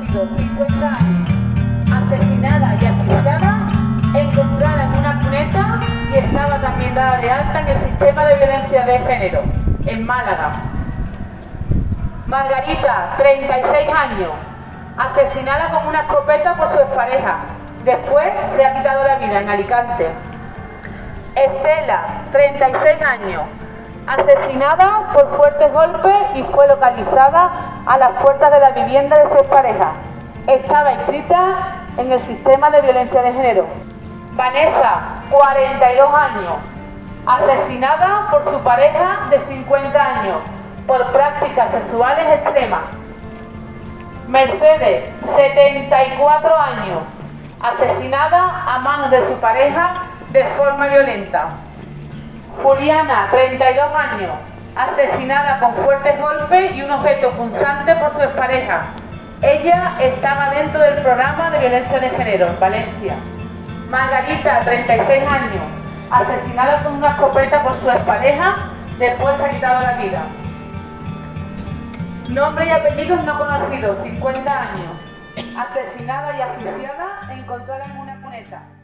Francisco, 50 años, asesinada y asfixiada, encontrada en una cuneta y estaba también dada de alta en el sistema de violencia de género, en Málaga. Margarita, 36 años, asesinada con una escopeta por su expareja. Después se ha quitado la vida en Alicante. Estela, 36 años, asesinada por fuertes golpes y fue localizada a las puertas de la vivienda de su expareja. Estaba inscrita en el sistema de violencia de género. Vanessa, 42 años, asesinada por su pareja de 50 años por prácticas sexuales extremas. Mercedes, 74 años, asesinada a manos de su pareja de forma violenta. Juliana, 32 años, asesinada con fuertes golpes y un objeto punzante por su expareja. Ella estaba dentro del programa de violencia de género en Valencia. Margarita, 36 años, asesinada con una escopeta por su expareja, después se ha quitado la vida. Nombre y apellidos no conocidos, 50 años, asesinada y asfixiada, encontrada en una cuneta.